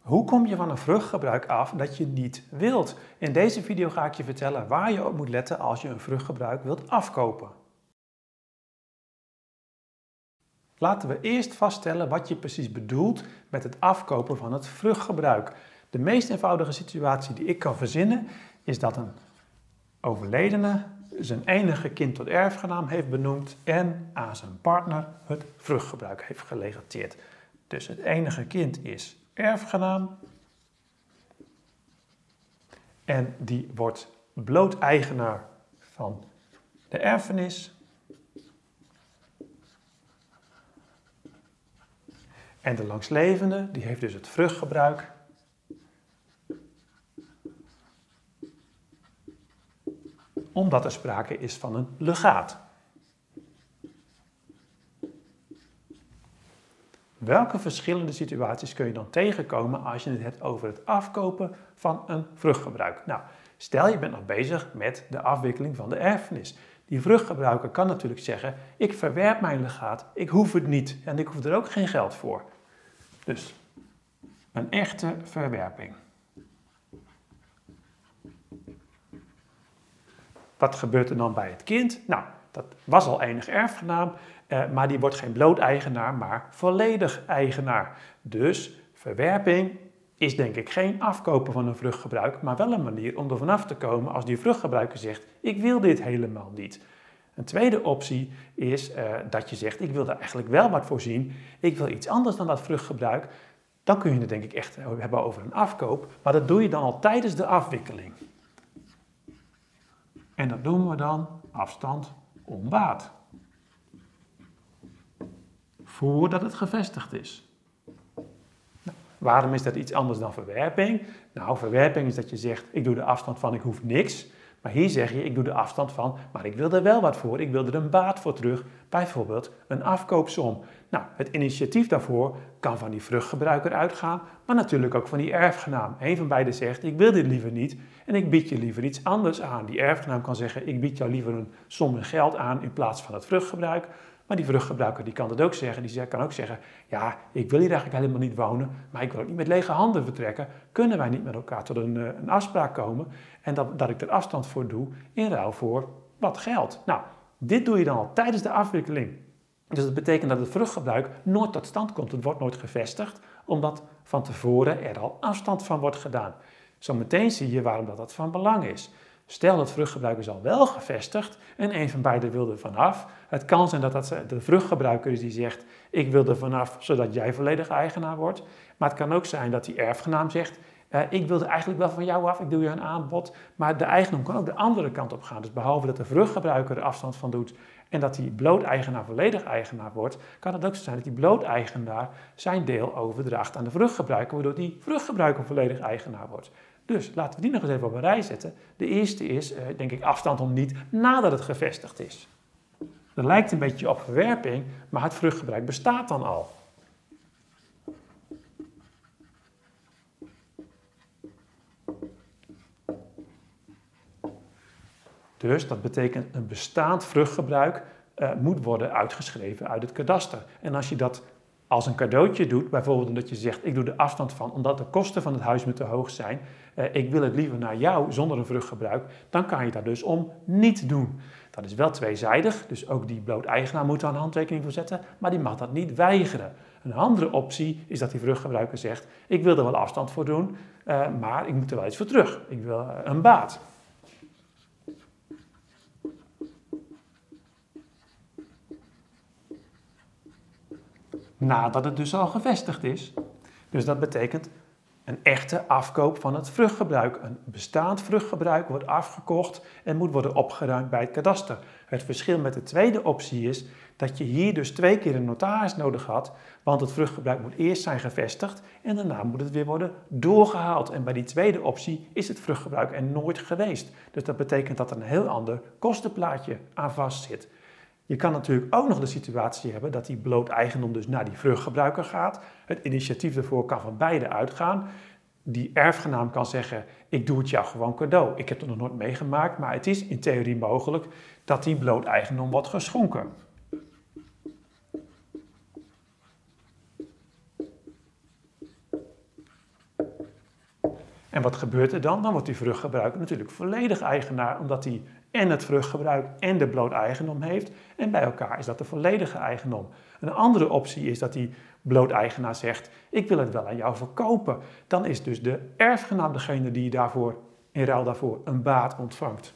Hoe kom je van een vruchtgebruik af dat je niet wilt? In deze video ga ik je vertellen waar je op moet letten als je een vruchtgebruik wilt afkopen. Laten we eerst vaststellen wat je precies bedoelt met het afkopen van het vruchtgebruik. De meest eenvoudige situatie die ik kan verzinnen is dat een overledene zijn enige kind tot erfgenaam heeft benoemd en aan zijn partner het vruchtgebruik heeft gelegateerd. Dus het enige kind is erfgenaam en die wordt bloot eigenaar van de erfenis. En de langstlevende, die heeft dus het vruchtgebruik. Omdat er sprake is van een legaat. Welke verschillende situaties kun je dan tegenkomen als je het hebt over het afkopen van een vruchtgebruik? Nou, stel je bent nog bezig met de afwikkeling van de erfenis. Die vruchtgebruiker kan natuurlijk zeggen, ik verwerp mijn legaat, ik hoef het niet en ik hoef er ook geen geld voor. Dus een echte verwerping. Wat gebeurt er dan bij het kind? Nou, dat was al enig erfgenaam, maar die wordt geen bloot eigenaar, maar volledig eigenaar. Dus verwerping is denk ik geen afkopen van een vruchtgebruik, maar wel een manier om er vanaf te komen als die vruchtgebruiker zegt, ik wil dit helemaal niet. Een tweede optie is dat je zegt, ik wil er eigenlijk wel wat voor zien, ik wil iets anders dan dat vruchtgebruik. Dan kun je het denk ik echt hebben over een afkoop, maar dat doe je dan al tijdens de afwikkeling. En dat noemen we dan afstand onbaat. Voordat het gevestigd is. Nou, waarom is dat iets anders dan verwerping? Nou, verwerping is dat je zegt, ik doe de afstand van, ik hoef niks. Maar hier zeg je, ik doe de afstand van, maar ik wil er wel wat voor. Ik wil er een baat voor terug. Bijvoorbeeld een afkoopsom. Nou, het initiatief daarvoor kan van die vruchtgebruiker uitgaan, maar natuurlijk ook van die erfgenaam. Eén van beiden zegt, ik wil dit liever niet en ik bied je liever iets anders aan. Die erfgenaam kan zeggen, ik bied jou liever een som in geld aan in plaats van het vruchtgebruik. Maar die vruchtgebruiker die kan dat ook zeggen. Die kan ook zeggen, ja, ik wil hier eigenlijk helemaal niet wonen, maar ik wil ook niet met lege handen vertrekken. Kunnen wij niet met elkaar tot een afspraak komen en dat ik er afstand voor doe in ruil voor wat geld? Nou, dit doe je dan al tijdens de afwikkeling. Dus dat betekent dat het vruchtgebruik nooit tot stand komt. Het wordt nooit gevestigd, omdat van tevoren er al afstand van wordt gedaan. Zometeen zie je waarom dat van belang is. Stel dat vruchtgebruik is al wel gevestigd en een van beiden wil er vanaf. Het kan zijn dat de vruchtgebruiker is die zegt, ik wil er vanaf zodat jij volledig eigenaar wordt. Maar het kan ook zijn dat die erfgenaam zegt, ik wil er eigenlijk wel van jou af, ik doe je een aanbod. Maar de eigendom kan ook de andere kant op gaan. Dus behalve dat de vruchtgebruiker er afstand van doet en dat die bloot-eigenaar volledig eigenaar wordt, kan het ook zo zijn dat die bloot-eigenaar zijn deel overdraagt aan de vruchtgebruiker, waardoor die vruchtgebruiker volledig eigenaar wordt. Dus laten we die nog eens even op een rij zetten. De eerste is, denk ik, afstand om niet nadat het gevestigd is. Dat lijkt een beetje op verwerping, maar het vruchtgebruik bestaat dan al. Dus dat betekent een bestaand vruchtgebruik moet worden uitgeschreven uit het kadaster. En als je dat als een cadeautje doet, bijvoorbeeld omdat je zegt, ik doe de afstand van, omdat de kosten van het huis me te hoog zijn, ik wil het liever naar jou zonder een vruchtgebruik, dan kan je daar dus om niet doen. Dat is wel tweezijdig, dus ook die bloot-eigenaar moet er een handtekening voor zetten, maar die mag dat niet weigeren. Een andere optie is dat die vruchtgebruiker zegt, ik wil er wel afstand voor doen, maar ik moet er wel iets voor terug. Ik wil een baat. Nadat het dus al gevestigd is. Dus dat betekent een echte afkoop van het vruchtgebruik. Een bestaand vruchtgebruik wordt afgekocht en moet worden opgeruimd bij het kadaster. Het verschil met de tweede optie is dat je hier dus 2 keer een notaris nodig had, want het vruchtgebruik moet eerst zijn gevestigd en daarna moet het weer worden doorgehaald. En bij die tweede optie is het vruchtgebruik er nooit geweest. Dus dat betekent dat er een heel ander kostenplaatje aan vastzit. Je kan natuurlijk ook nog de situatie hebben dat die bloot eigendom dus naar die vruchtgebruiker gaat. Het initiatief daarvoor kan van beide uitgaan. Die erfgenaam kan zeggen, ik doe het jou gewoon cadeau. Ik heb het nog nooit meegemaakt, maar het is in theorie mogelijk dat die bloot eigendom wordt geschonken. En wat gebeurt er dan? Dan wordt die vruchtgebruiker natuurlijk volledig eigenaar, omdat hij en het vruchtgebruik en de bloot eigendom heeft. En bij elkaar is dat de volledige eigendom. Een andere optie is dat die bloot-eigenaar zegt, ik wil het wel aan jou verkopen. Dan is dus de erfgenaam degene die daarvoor, in ruil daarvoor een baat ontvangt.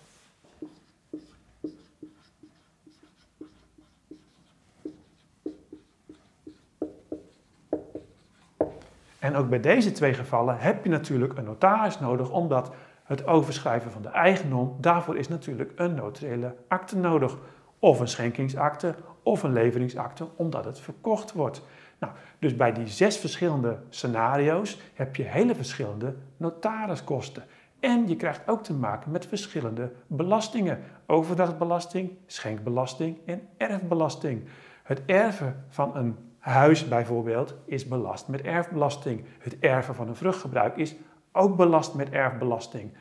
En ook bij deze twee gevallen heb je natuurlijk een notaris nodig, omdat het overschrijven van de eigendom, daarvoor is natuurlijk een notariële akte nodig. Of een schenkingsakte of een leveringsakte, omdat het verkocht wordt. Nou, dus bij die 6 verschillende scenario's heb je hele verschillende notariskosten. En je krijgt ook te maken met verschillende belastingen. Overdrachtbelasting, schenkbelasting en erfbelasting. Het erven van een huis bijvoorbeeld is belast met erfbelasting. Het erven van een vruchtgebruik is ook belast met erfbelasting.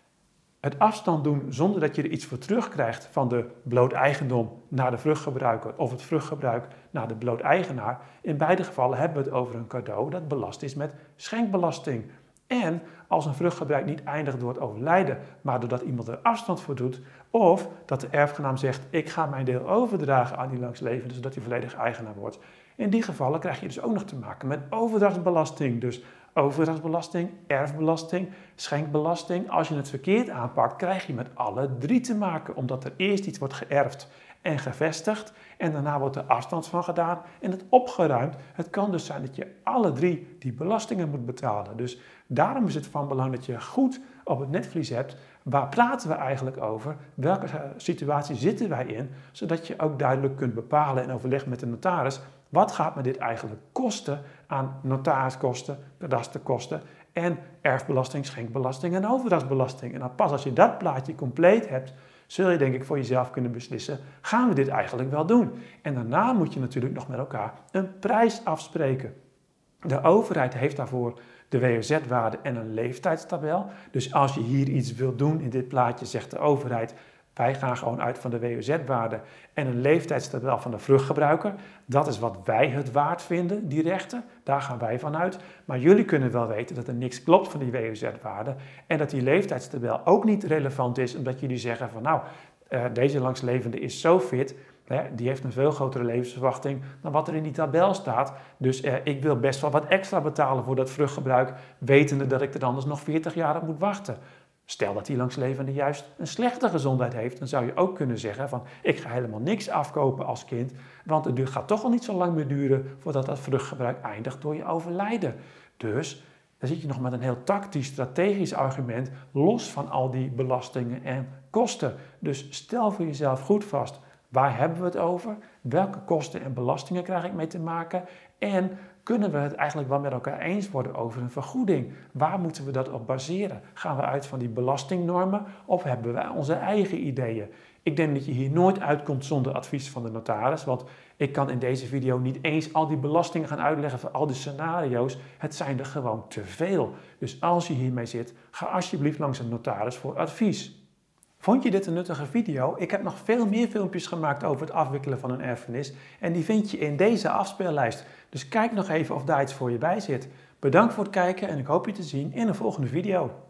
Het afstand doen zonder dat je er iets voor terugkrijgt van de bloot eigendom naar de vruchtgebruiker of het vruchtgebruik naar de bloot eigenaar. In beide gevallen hebben we het over een cadeau dat belast is met schenkbelasting. En als een vruchtgebruik niet eindigt door het overlijden, maar doordat iemand er afstand voor doet, of dat de erfgenaam zegt, ik ga mijn deel overdragen aan die langstlevende, zodat hij volledig eigenaar wordt. In die gevallen krijg je dus ook nog te maken met overdrachtsbelasting. Dus overdrachtsbelasting, erfbelasting, schenkbelasting. Als je het verkeerd aanpakt, krijg je met alle 3 te maken, omdat er eerst iets wordt geërfd en gevestigd en daarna wordt er afstand van gedaan en het opgeruimd. Het kan dus zijn dat je alle 3 die belastingen moet betalen. Dus daarom is het van belang dat je goed op het netvlies hebt, waar praten we eigenlijk over, welke situatie zitten wij in, zodat je ook duidelijk kunt bepalen en overleggen met de notaris, wat gaat me dit eigenlijk kosten aan notariskosten, kadasterkosten en erfbelasting, schenkbelasting en overdrachtsbelasting. En dan pas als je dat plaatje compleet hebt, zul je denk ik voor jezelf kunnen beslissen, gaan we dit eigenlijk wel doen? En daarna moet je natuurlijk nog met elkaar een prijs afspreken. De overheid heeft daarvoor de WOZ-waarde en een leeftijdstabel. Dus als je hier iets wilt doen in dit plaatje, zegt de overheid, wij gaan gewoon uit van de WOZ-waarde en een leeftijdstabel van de vruchtgebruiker. Dat is wat wij het waard vinden, die rechten. Daar gaan wij van uit. Maar jullie kunnen wel weten dat er niks klopt van die WOZ-waarde en dat die leeftijdstabel ook niet relevant is, omdat jullie zeggen van nou, deze langslevende is zo fit, die heeft een veel grotere levensverwachting dan wat er in die tabel staat. Dus ik wil best wel wat extra betalen voor dat vruchtgebruik, wetende dat ik er anders nog 40 jaar op moet wachten. Stel dat die langslevende juist een slechte gezondheid heeft, dan zou je ook kunnen zeggen van ik ga helemaal niks afkopen als kind, want het gaat toch al niet zo lang meer duren voordat dat vruchtgebruik eindigt door je overlijden. Dus dan zit je nog met een heel tactisch, strategisch argument, los van al die belastingen en kosten. Dus stel voor jezelf goed vast, waar hebben we het over? Welke kosten en belastingen krijg ik mee te maken? En kunnen we het eigenlijk wel met elkaar eens worden over een vergoeding? Waar moeten we dat op baseren? Gaan we uit van die belastingnormen of hebben we onze eigen ideeën? Ik denk dat je hier nooit uitkomt zonder advies van de notaris, want ik kan in deze video niet eens al die belastingen gaan uitleggen voor al die scenario's. Het zijn er gewoon te veel. Dus als je hiermee zit, ga alsjeblieft langs een notaris voor advies. Vond je dit een nuttige video? Ik heb nog veel meer filmpjes gemaakt over het afwikkelen van een erfenis en die vind je in deze afspeellijst. Dus kijk nog even of daar iets voor je bij zit. Bedankt voor het kijken en ik hoop je te zien in een volgende video.